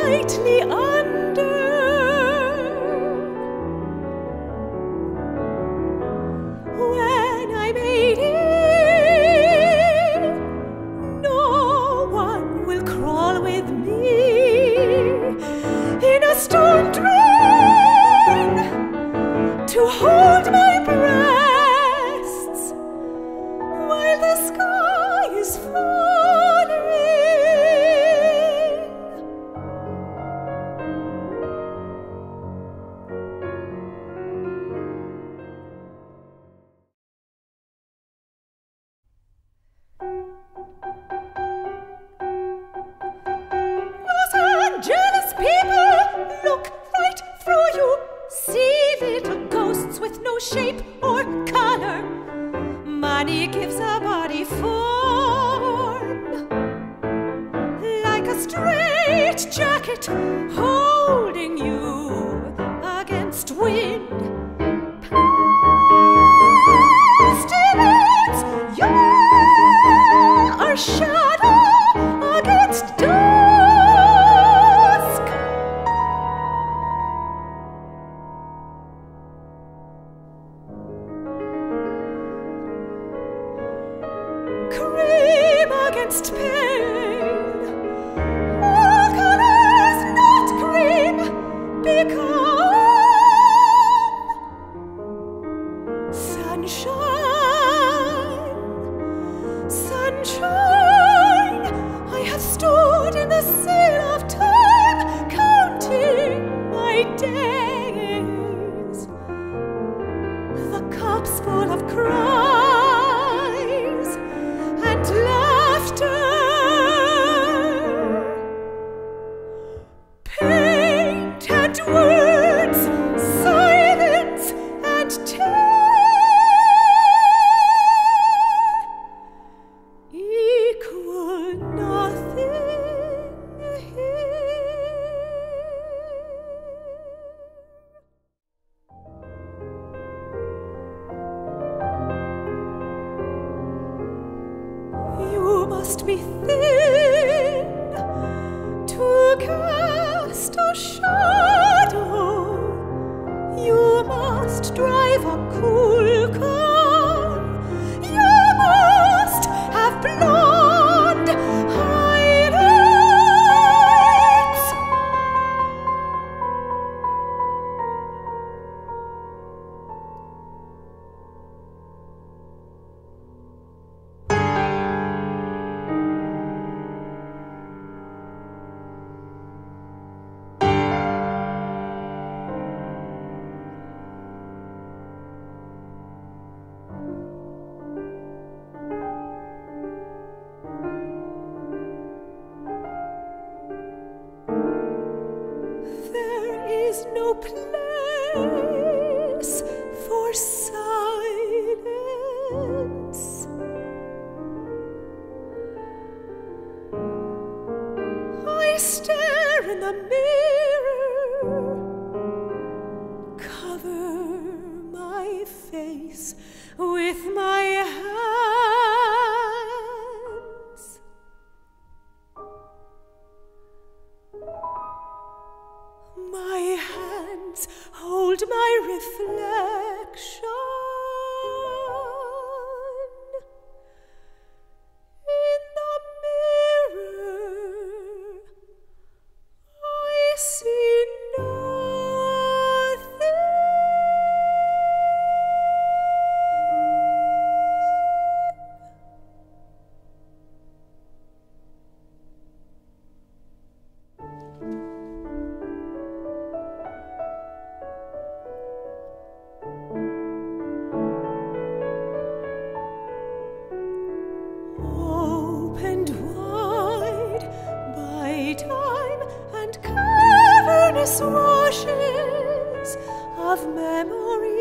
tightly under. When I'm 80, no one will crawl with me in a storm drain to hold my breasts while the sky is falling. Los Angeles people look right through you, see little ghosts with no shape or color. Money gives a body form, like a straight jacket holding you against wind. Pestilence, you're a shadow against dusk. Cream against pain, all colors not cream, become sunshine, sunshine. I have stood in the sea of time, counting my days, the cups full of cries and laughter, paint and words, silence and equal nothing here. You must be thin to cast a shadow. You must drive a cool car. You must have blonde highlights. There is no place for silence. I stare in the mirror, cover my face with my hands. My hands hold my reflection in the mirror. I see nothing. Opened wide by time and cavernous washes of memory.